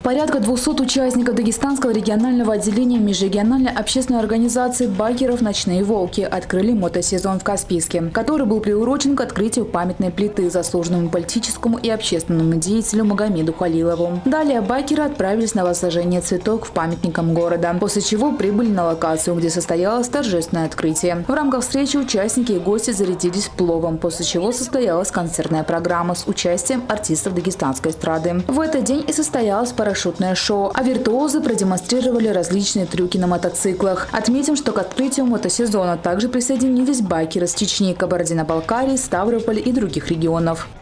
Порядка 200 участников Дагестанского регионального отделения межрегиональной общественной организации «Байкеров. Ночные волки» открыли мотосезон в Каспийске, который был приурочен к открытию памятной плиты заслуженному политическому и общественному деятелю Магомеду Халилову. Далее байкеры отправились на возложение цветов к памятникам города, после чего прибыли на локацию, где состоялось торжественное открытие. В рамках встречи участники и гости зарядились пловом, после чего состоялась концертная программа с участием артистов дагестанской эстрады. В этот день и состоялось парашютное шоу, а виртуозы продемонстрировали различные трюки на мотоциклах. Отметим, что к открытию мотосезона также присоединились байкеры с Чечни, Кабардино-Балкарии, Ставрополя и других регионов.